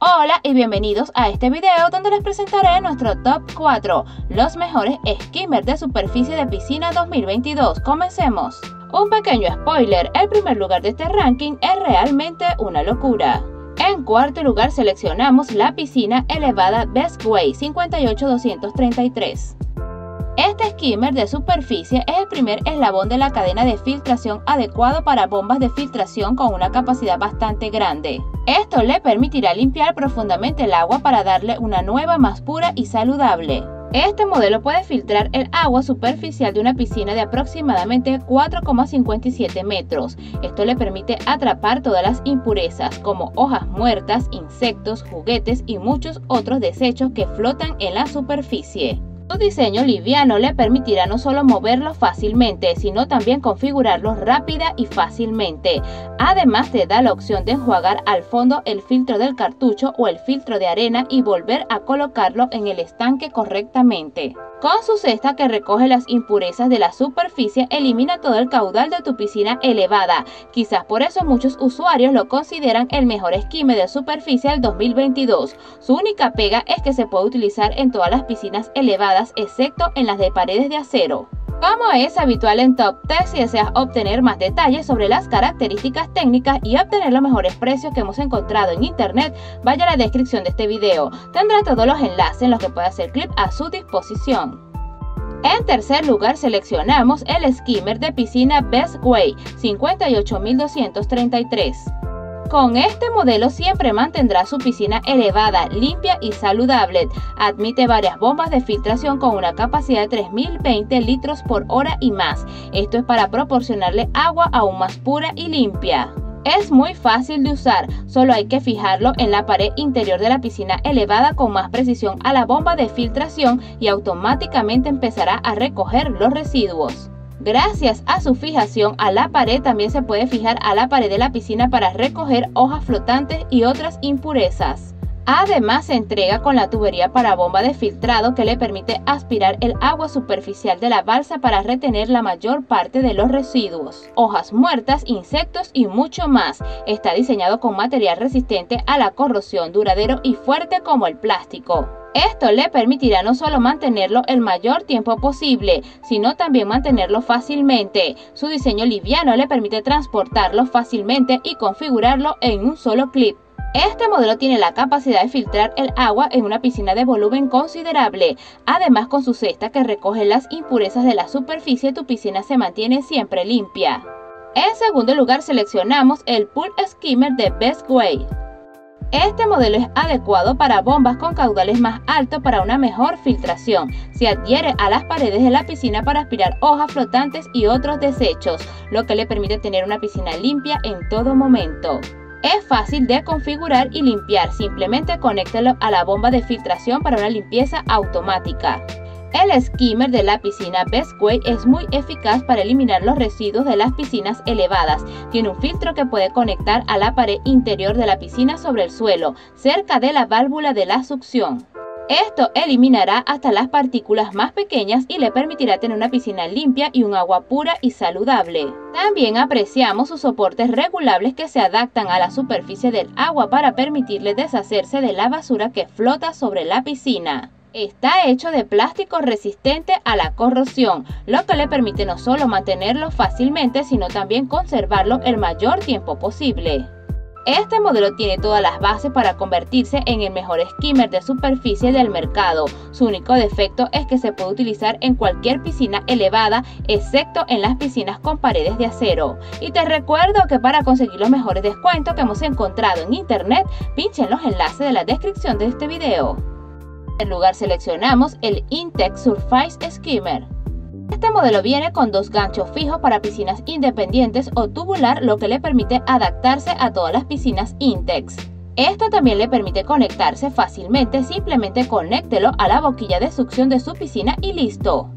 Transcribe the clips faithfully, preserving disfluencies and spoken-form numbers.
Hola y bienvenidos a este video donde les presentaré nuestro top cuatro, los mejores skimmers de superficie de piscina dos mil veintidós. Comencemos. Un pequeño spoiler, el primer lugar de este ranking es realmente una locura. En cuarto lugar seleccionamos la piscina elevada Bestway cincuenta y ocho doscientos treinta y tres. Este skimmer de superficie es el primer eslabón de la cadena de filtración adecuado para bombas de filtración con una capacidad bastante grande. Esto le permitirá limpiar profundamente el agua para darle una nueva más pura y saludable. Este modelo puede filtrar el agua superficial de una piscina de aproximadamente cuatro coma cincuenta y siete metros. Esto le permite atrapar todas las impurezas como hojas muertas, insectos, juguetes y muchos otros desechos que flotan en la superficie. Su diseño liviano le permitirá no solo moverlo fácilmente, sino también configurarlo rápida y fácilmente. Además te da la opción de enjuagar al fondo el filtro del cartucho o el filtro de arena y volver a colocarlo en el estanque correctamente. Con su cesta que recoge las impurezas de la superficie, elimina todo el caudal de tu piscina elevada. Quizás por eso muchos usuarios lo consideran el mejor skimmer de superficie del dos mil veintidós. Su única pega es que se puede utilizar en todas las piscinas elevadas, excepto en las de paredes de acero. Como es habitual en Top Tech, si deseas obtener más detalles sobre las características técnicas y obtener los mejores precios que hemos encontrado en internet, vaya a la descripción de este video. Tendrá todos los enlaces en los que puede hacer clic a su disposición. En tercer lugar seleccionamos el skimmer de piscina Bestway cincuenta y ocho mil doscientos treinta y tres. Con este modelo siempre mantendrá su piscina elevada, limpia y saludable. Admite varias bombas de filtración con una capacidad de tres mil veinte litros por hora y más. Esto es para proporcionarle agua aún más pura y limpia. Es muy fácil de usar, solo hay que fijarlo en la pared interior de la piscina elevada con más precisión a la bomba de filtración y automáticamente empezará a recoger los residuos. Gracias a su fijación a la pared, también se puede fijar a la pared de la piscina para recoger hojas flotantes y otras impurezas. Además se entrega con la tubería para bomba de filtrado que le permite aspirar el agua superficial de la balsa para retener la mayor parte de los residuos, hojas muertas, insectos y mucho más. Está diseñado con material resistente a la corrosión, duradero y fuerte como el plástico. Esto le permitirá no solo mantenerlo el mayor tiempo posible, sino también mantenerlo fácilmente. Su diseño liviano le permite transportarlo fácilmente y configurarlo en un solo clip. Este modelo tiene la capacidad de filtrar el agua en una piscina de volumen considerable. Además, con su cesta que recoge las impurezas de la superficie, tu piscina se mantiene siempre limpia. En segundo lugar seleccionamos el Pool Skimmer de Bestway. Este modelo es adecuado para bombas con caudales más altos para una mejor filtración. Se adhiere a las paredes de la piscina para aspirar hojas flotantes y otros desechos, lo que le permite tener una piscina limpia en todo momento. Es fácil de configurar y limpiar, simplemente conéctelo a la bomba de filtración para una limpieza automática. El skimmer de la piscina Bestway es muy eficaz para eliminar los residuos de las piscinas elevadas. Tiene un filtro que puede conectar a la pared interior de la piscina sobre el suelo, cerca de la válvula de la succión. Esto eliminará hasta las partículas más pequeñas y le permitirá tener una piscina limpia y un agua pura y saludable. También apreciamos sus soportes regulables que se adaptan a la superficie del agua para permitirle deshacerse de la basura que flota sobre la piscina. Está hecho de plástico resistente a la corrosión, lo que le permite no solo mantenerlo fácilmente, sino también conservarlo el mayor tiempo posible. Este modelo tiene todas las bases para convertirse en el mejor skimmer de superficie del mercado. Su único defecto es que se puede utilizar en cualquier piscina elevada, excepto en las piscinas con paredes de acero. Y te recuerdo que para conseguir los mejores descuentos que hemos encontrado en internet, pinchen los enlaces de la descripción de este video. En lugar seleccionamos el Intex Surface Skimmer. Este modelo viene con dos ganchos fijos para piscinas independientes o tubular, lo que le permite adaptarse a todas las piscinas Intex. Esto también le permite conectarse fácilmente, simplemente conéctelo a la boquilla de succión de su piscina y listo.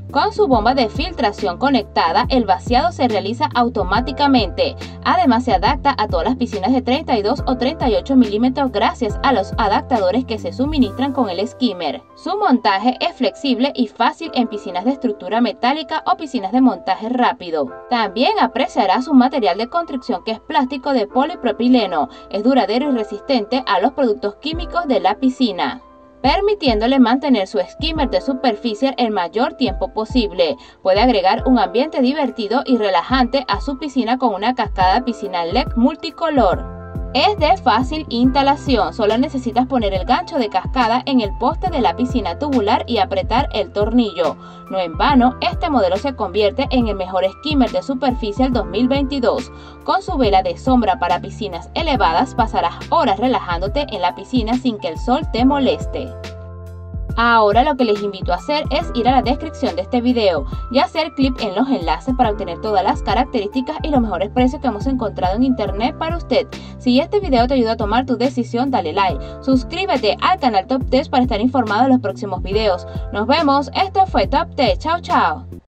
Con su bomba de filtración conectada, el vaciado se realiza automáticamente. Además, se adapta a todas las piscinas de treinta y dos o treinta y ocho milímetros gracias a los adaptadores que se suministran con el skimmer. Su montaje es flexible y fácil en piscinas de estructura metálica o piscinas de montaje rápido. También apreciará su material de construcción, que es plástico de polipropileno. Es duradero y resistente a los productos químicos de la piscina, permitiéndole mantener su skimmer de superficie el mayor tiempo posible. Puede agregar un ambiente divertido y relajante a su piscina con una cascada piscina L E D multicolor. Es de fácil instalación, solo necesitas poner el gancho de cascada en el poste de la piscina tubular y apretar el tornillo. No en vano, este modelo se convierte en el mejor skimmer de superficie del dos mil veintidós. Con su vela de sombra para piscinas elevadas, pasarás horas relajándote en la piscina sin que el sol te moleste. Ahora lo que les invito a hacer es ir a la descripción de este video y hacer clic en los enlaces para obtener todas las características y los mejores precios que hemos encontrado en internet para usted. Si este video te ayuda a tomar tu decisión, dale like, suscríbete al canal Top Tech para estar informado de los próximos videos. Nos vemos, esto fue Top Tech, chao chao.